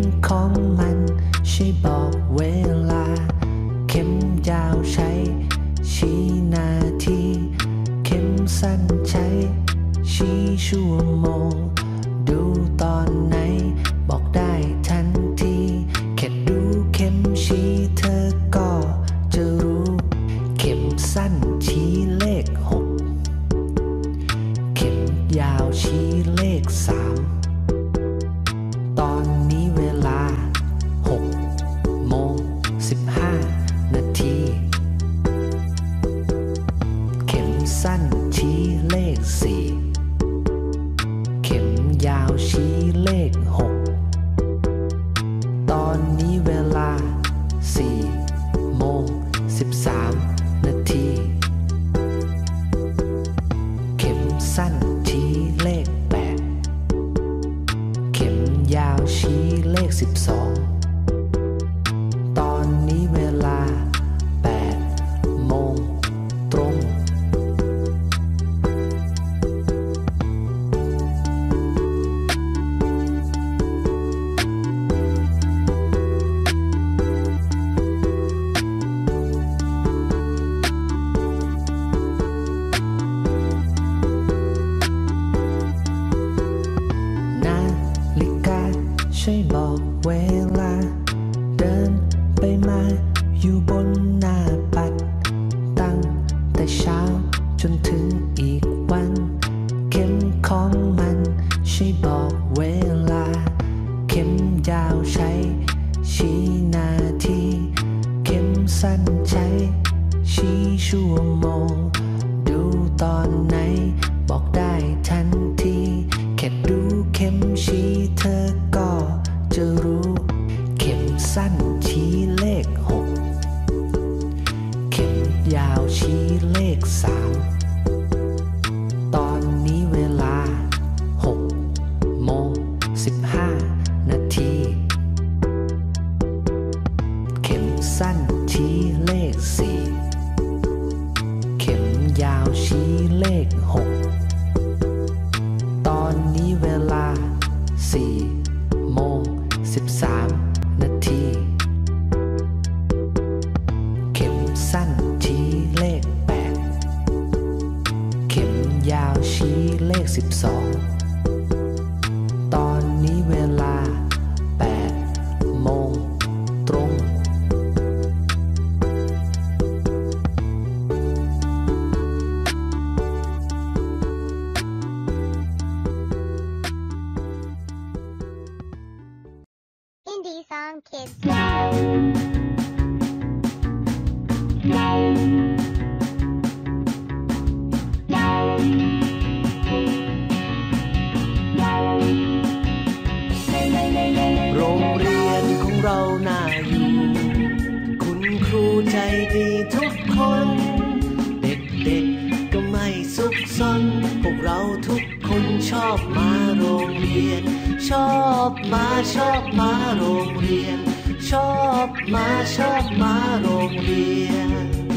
ของมันใช่บอกเวลาเข็มยาวใช้ชี้นาทีเข็มสั้นใช้ชี้ชั่วโมงดูตอนไหนบอกได้ทันทีแค่ดูเข็มชี้เธอก็จะรู้เข็มสั้นชี้เลข6เข็มยาวชี้เลข3ตอนนี้เวลา6:15 นาทีเข็มสั้นชี้เลข4เข็มยาวชี้เลข6ตอนนี้เวลา4:13 นาทีเข็มสั้นชี้เลข8เข็มยาวชี้เลข12ตอนนี้เวลา8 โมงตรงนาฬิกาช่วยบอกเวลาเดินไปมาอยู่บนหน้าปัดตั้งแต่เช้าจนถึงอีกวันเข็มของมันช่วยบอกเวลาเข็มยาวใช้ชี้นาทีเข็มสั้นใช้ชี้ชั่วโมงดูตอนไหนบอกได้ทันทีแค่ดูเข็มชี้เธอก็จะรู้เข็มสั้นชี้เลข6เข็มยาวชี้เลข3ตอนนี้เวลา6:15 นาทีเข็มสั้นชี้เลข4เข็มยาวชี้เลข6ตอนนี้เวลา4:13 นาทีเข็มสั้นชี้เลข8เข็มยาวชี้เลข12ตอนนี้เวลา8 โมงตรง Indie Song Kids โรงเรียนของเราน่าอยู่คุณครูใจดีทุกคนเด็กๆก็ไม่สุขสนพวกเราทุกคนชอบมาโรงเรียนชอบมาโรงเรียนชอบมาโรงเรียน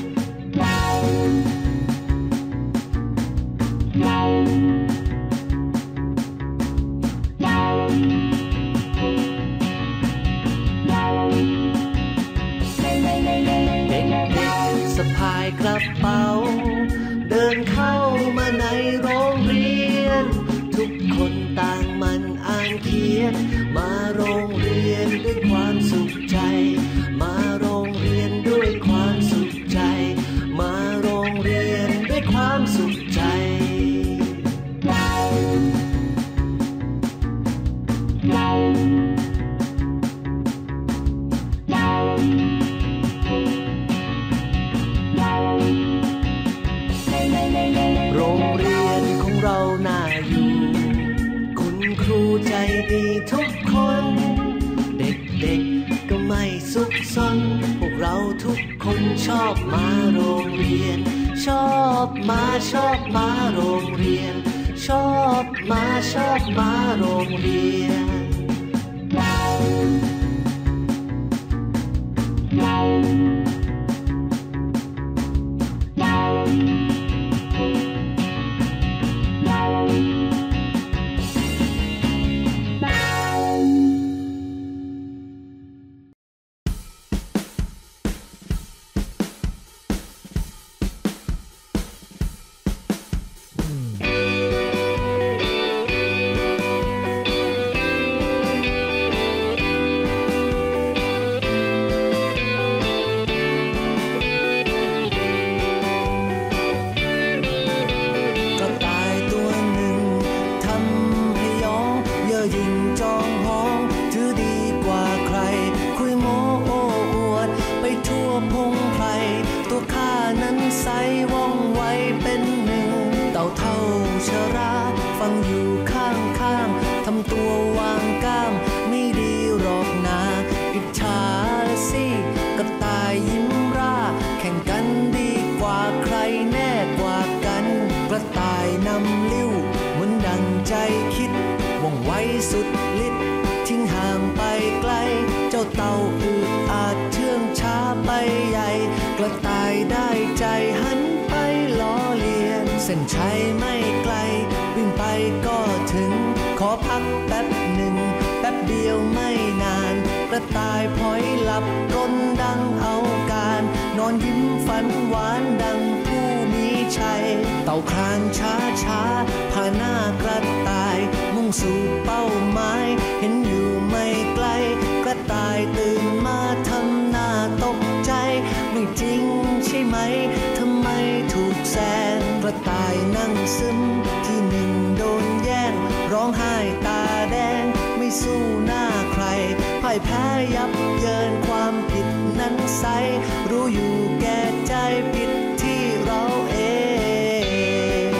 เด็กๆสะพายกระเป๋าเดินเข้ามาในโรงเรียนทุกคนต่างมันอ่านเขียนมาโรงเรียนด้วยความสุขใจมาโรงเรียนด้วยความสุขใจมาโรงเรียนด้วยความสุขใจโรงเรียนของเราน่าอยู่คุณครูใจดีทุกคนเด็กๆก็ไม่สุขสนพวกเราทุกคนชอบมาโรงเรียนชอบมาโรงเรียนชอบมาโรงเรียนไกลเจ้าเต่าอึอาจเชื่องช้าไปใหญ่กระต่ายได้ใจหันไปล้อเลียนเส้นชัยไม่ไกลวิ่งไปก็ถึงขอพักแป๊บหนึ่งแป๊บเดียวไม่นานกระต่ายพลอยหลับกลนดังเอาการนอนยิ้มฝันหวานดังผู้มีชัยเต่าคลานช้าช้าพาหน้ากระต่ายมุ่งสู่เป้าหมายเห็นอยู่ไม่ไกลกระต่ายตื่นมาทำหน้าตกใจไม่จริงใช่ไหมทำไมถูกแซงกระต่ายนั่งซึมที่หนึ่งโดนแย่งร้องไห้ตาแดงไม่สู้หน้าใครพ่ายแพ้ยับเยินความผิดนั้นใสรู้อยู่แก่ใจผิดที่เราเอง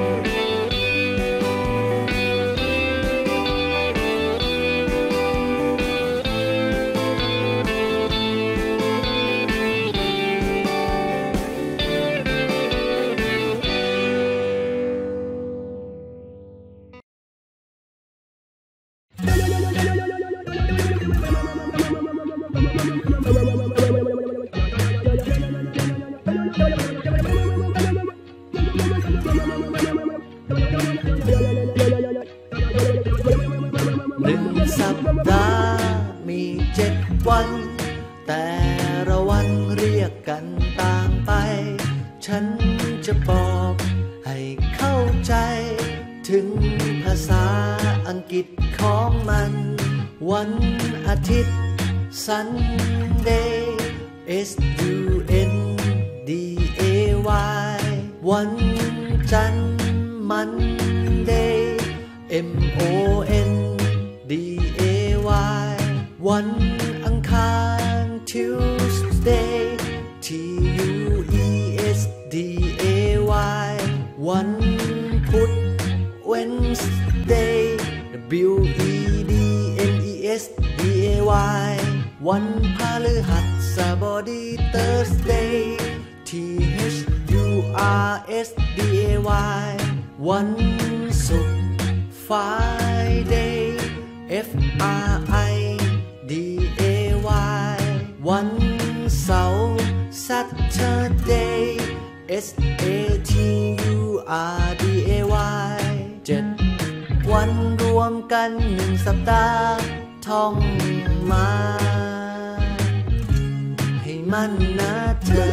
สัปดาห์มี7 วันแต่ละวันเรียกกันต่างไปฉันจะบอกให้เข้าใจถึงภาษาอังกฤษของมันวันอาทิตย์ Sunday S-U-N-D-A-Y วันจันทร์ Monday M-O-N-D-A-Y วันอังคาร Tuesday T-U-E-S-D-A-Y วันพุธ Wednesday W-E-D-N-E-S-D-A-Y วันพฤหัสบดี Thursday T-H-U-R-S-D-A-Y วันศุกร์ Friday F-R-I-D-A-Y วันเสาร์ Saturday S-A-T-U-R-D-A-Y 7 วันรวมกัน1 สัปดาห์ท่องมาให้มันนะเธอ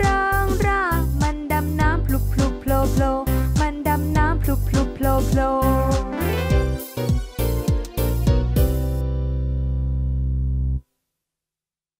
มันดำน้ำพลุพลุโผล่มันดำน้ำพลุพลุโผล่